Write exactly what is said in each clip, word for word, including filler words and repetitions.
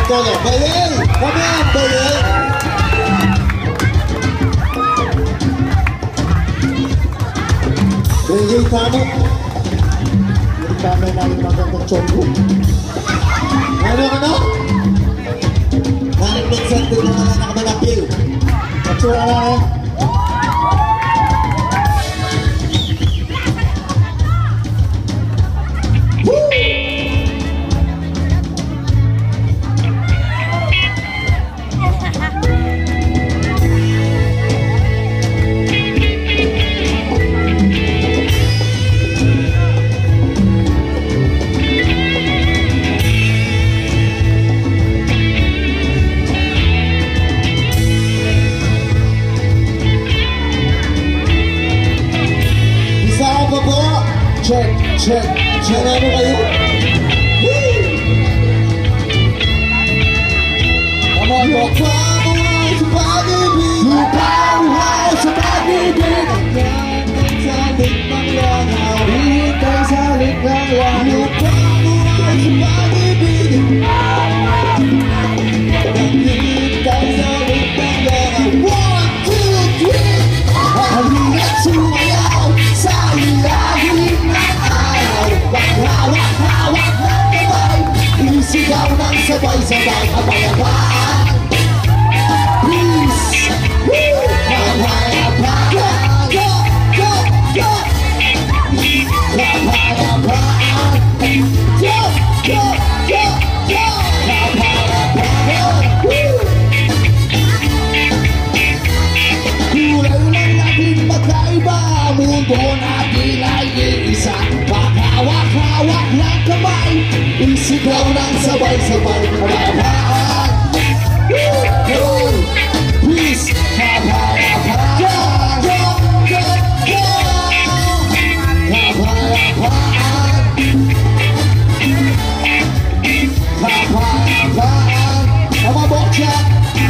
todo. Bayel, come on, Bayel. Reggae tamu. Ini kami namin magandang chongo. Ano, ano? Namin minsan din naman na nakamalapil. Katsura na eh. Check, check, check ano kayo? Come on, lupa mo sa pag-ibig, lupa mo sa pag-ibig. Salit ng langaw, hintay salit ng langaw. Lupa mo sa pag-ibig, hintay salit ng langaw. One, two, three, halina't sumayaw sa ilalim. Hawak, hawak ng kamay, isigaw ng sabay-sabay kapayapaan. Peace, kapayapaan. Go, go, go. Kapayapaan. Go, go, go, go. Kapayapaan. Kulay lang natin magkaiba, mundo natin ay iisa. Hawak-hawak ng kamay, isigaw ng sabay-sabay kapayapaan. Peace, kapayapaan. Go, go, go, go. Kapayapaan. Kapayapaan. Tama ba, check?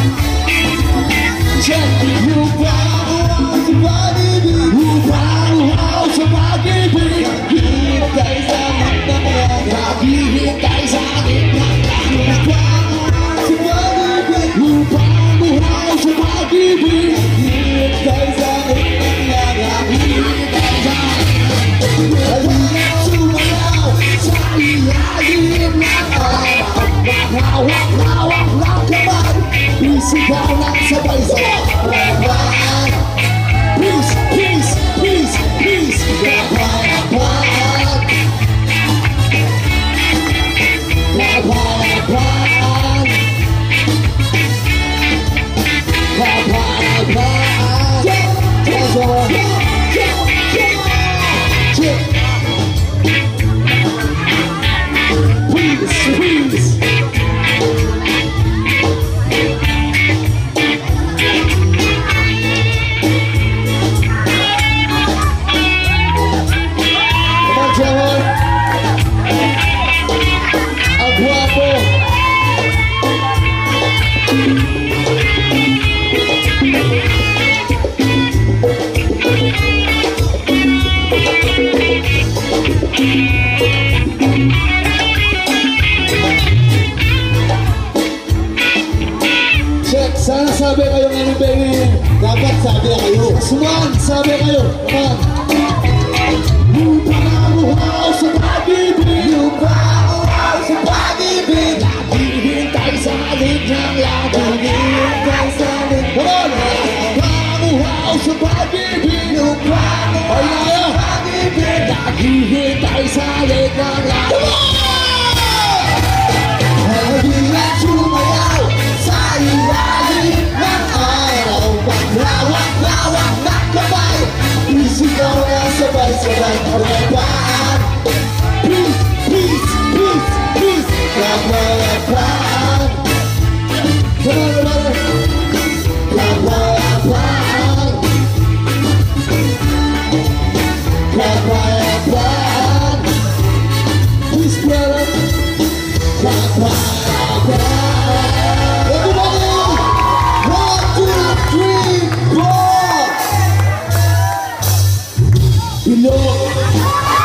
Check. Lupaw sa pag-ibig, lupaw sa pag-ibig. Hintay sa ng langaw, hintay sa ng langaw. Lupaw sa pag-ibig, hintay sa ng langaw, hintay sa halina't sumayaw sa ilalim ng araw. Hawak, hawak ng kamay, isigaw ng sabay-sabay kapayapaan. Peace, peace, peace, peace, kapayapaan. Kapayapaan. Kapayapaan. Go, go, go, go, go. Peace, peace. Sana sabi kayo ng baby. Dapat sabi kayo. Suman, sabi kayo. Come on. Lupaw sa pag-ibig, lupaw sa pag-ibig. Naghihintay sa lig ng langaw, naghihintay sa lig. Come on. Lupaw sa pag-ibig, lupaw sa pag-ibig. Naghihintay sa lig ng langaw. Halina't sumayaw sa ilalim ng araw. Paglawak-lawak ng kamay, isigaw na sabay-sabay kapayapaan. Peace, peace, peace, peace, kapayapaan. Kapayapaan. Kapayapaan. Peace, brother. Kapayapaan. Everybody, one, two, three, four. Below.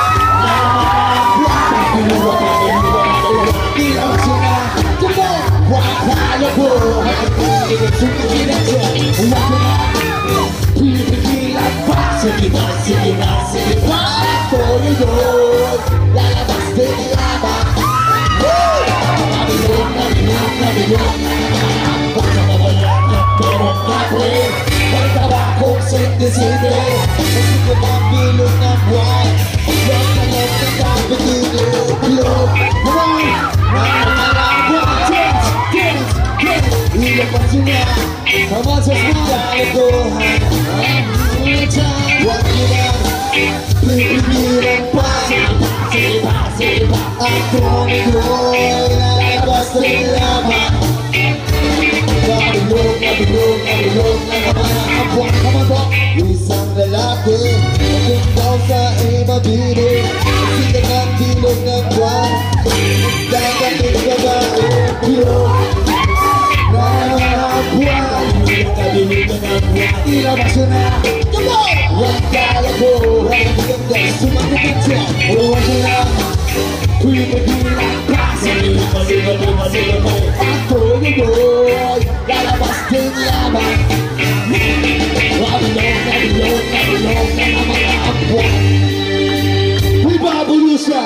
Come on. Wakala ko Sumigin na siya Huwag ko na Pipigilan pa Sige na, sige na, sige pa Ito yun Lalabas din lamang Nabilog, nabilog, nabilog Huwag ka mawala ng perong kapre Magtawa kong sindi-sindi Kasi ko mabilog ng buwan Huwag ka lang ng kapitilo-bilog Come on! Nakakalabot Dance, dance, dance Ilabas yun na Come on, just now Dalagohan Huwag yun na Pipigilan pa Sipa, sipa Ang tumiko'y lalabas din lamang Nabilog, nabilog, nabilog na naman ang buwan. Come on, bro! Isang lalaki Nagundaw sa ibabili Sikat ang bilog ng buwan Dadating babae Bilog na ang buwan Nabilog na ng buwan Ilabas yun na Come on! Huwag kalabuhan Ganda sumagot siya Huwag yun na Pipigilan pa Sipa, sipa, sipa, sipa Ang tulog lalabas din lamang Nabilog, nabilog, nabilog na naman ang buwan Ibabulo siya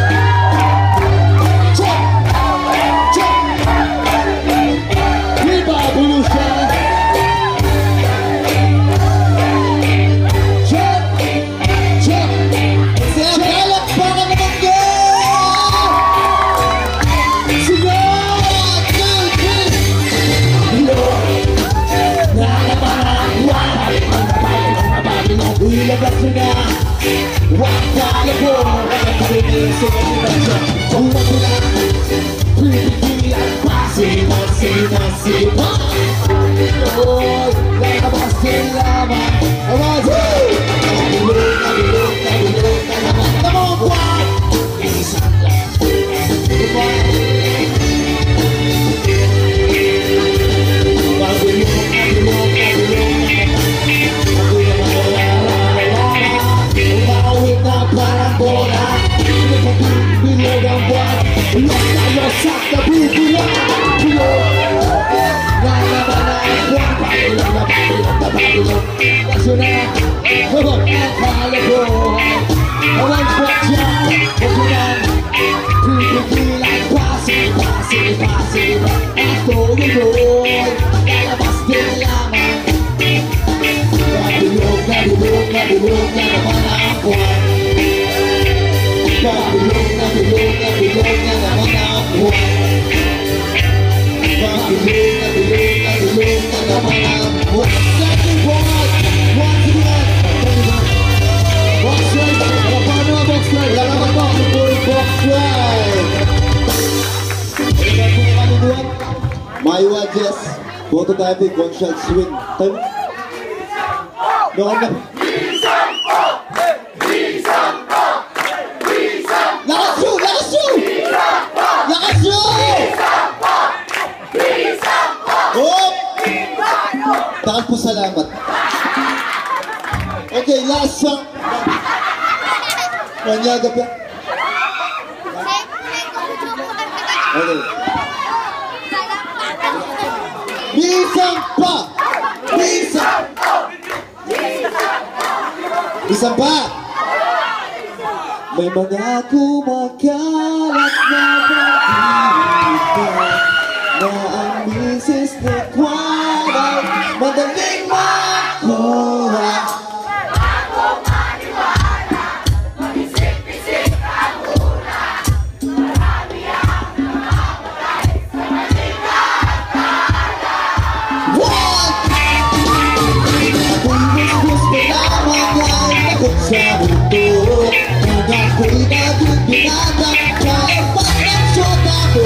Check! Check! Ibabulo siya Check! Check! Check! Galak pa ka naman ka! Sige! Ilabas mo na Wakala ko Nakakalimutin sa kanila Huwag mo na Pipigilan pa Sipa, sipa, sipa Oy, lalabas din lamang Awaz! Nabilog, nabilog, nabilog na naman Come on, buwan! Isang lang Buwan! Nabilog, nabilog, nabilog na parang bola Bilog ang buwan Los na losak na bubulan Bilog Lalaman na ang buwan Pabilog na pabilog na pabilog Kaso na Hubog ang kalabuhan Awan po siya Huwag mo na Pipigilan pa Sipa, sipa, sipa Ang tulog Lalabas din lamang Nabilog, nabilog, nabilog na naman ang buwan Nabilog, nabilog, nabilog na naman ang buwan Nabilog, nabilog, nabilog na naman ang buwan Second buwan! Once again! Box ride! Paano ang box ride? Lalaman mo ang full box ride! Kailan po na kami buwan? Maiwa Jess, Boto tayo Gonshal Swing. Time? Doon na. Lakas yun! Lakas yun! Lakas yun! Hop! Takal po salamat. Okay, last song. Manyaga pa. Okay. Bisang pa! Bisang! Bisang pa! May mga kumakalat na balita na ang misis ni Kwan ay madaling makuha. Bago maniwala, mag-isip-isip ang una. Marami ang namamatay sa maling akala. What? Ako'y gusto lamang ay takot sa mundo. Ako'y naging binata kahit parang syota ko.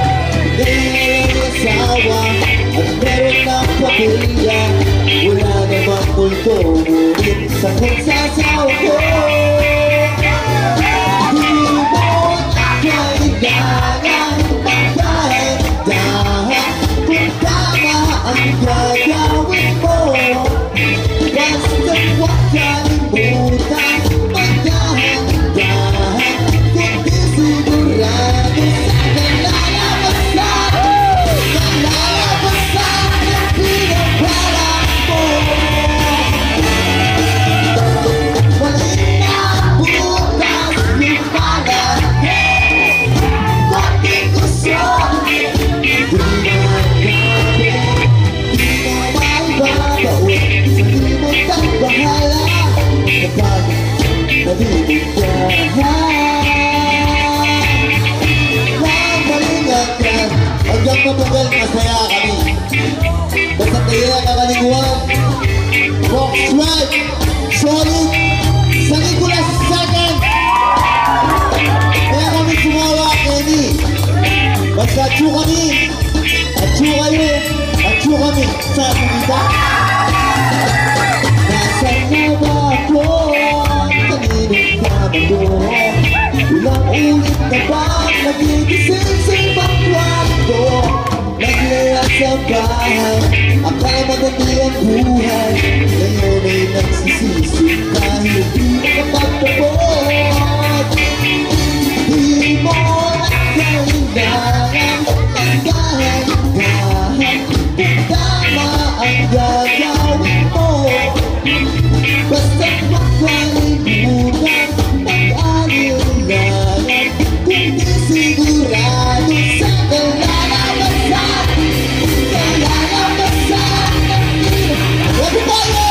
Naisawa at meron ng pamilya. Wala namang multo, ngunit sakit sa asawa ko. Di mo na kailangan magdahan-dahan kung tama ang gagawin mo. Basta huwag kalimutan magdahan-dahan kung di sigurado sa nalalabasan. yan. Hanggang mabugal, masaya kami. Basta tayo ang kakaliguan. Box right, solid, sa Nicolas second. Kaya kami sumawa, Kenny. Basta atyo kami, atyo kayo, atyo kami sa kumita. Nasaan na ba ako? Kaninong kamalo? Ilang ulit na ba nagigising sa ibang kwarto? Naglayas sa bahay, akala maganda ang buhay. Ngayon ay nagsisisi dahil di makapagpabot. Di mo na kailangan magdahan-dahan kung tama ang gagawin mo. Basta't magkalimutan, mag-alilangan kung di sigurado sa kalalabasan. Kalalabasan ng hirap. Everybody!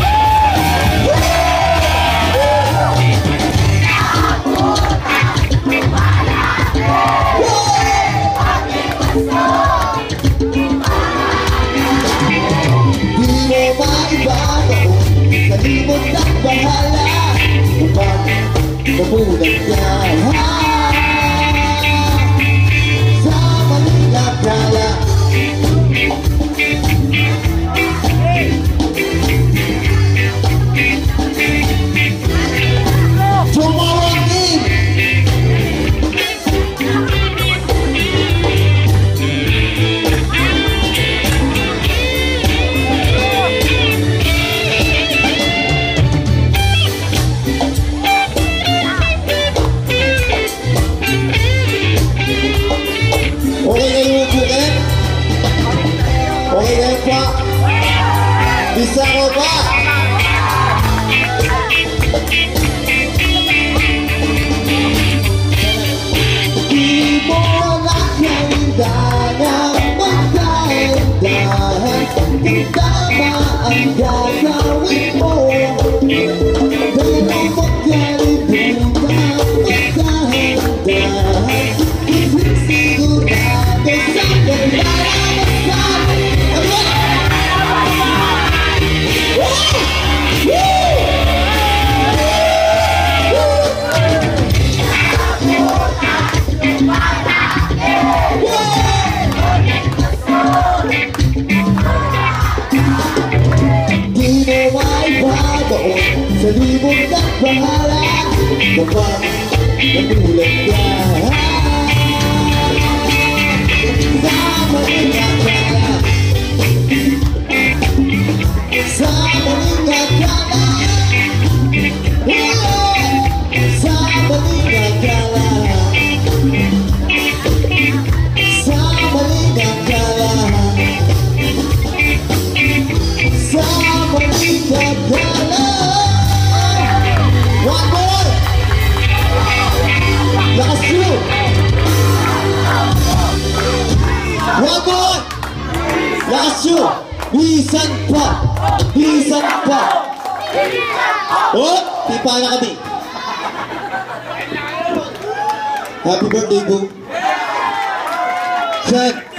Di mo maibabaw, kalimot at bahala upang nabulag niya sa maling akala. Tomorrow evening, okay kayo buket? Okay kayo pa? Bisa ko pa? Di mo na kailangan magdahan-dahan kung tama ang gagawin mo. Dahil magkalimutan, magdahan-dahan hindi sigurado sa kalalabasan. Di mo maibabaon sa libot at bahala kapag nagulat ka sa maling akala. Sa maling akala. Sa maling akala. Sa maling akala. Sa maling akala. One more! Lakas nyo! One more! Lakas nyo! Bisan pa! Bisan pa! Oh! Pipa na kami! Happy birthday, Boo! Check!